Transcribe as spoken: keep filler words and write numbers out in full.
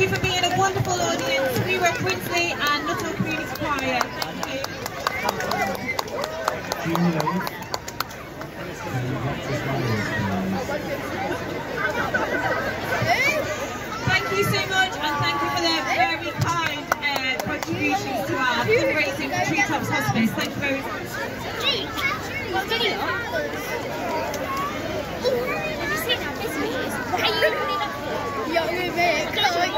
you for being a wonderful audience. We were Brinsley and Nuttall Community Choir. Thank you. Thank you so much, and thank you for the very kind uh, contributions to our fundraising for Treetops Hospice. Thank you very much. What video? Have you seen how busy it is? Why are you opening up here? You're with me.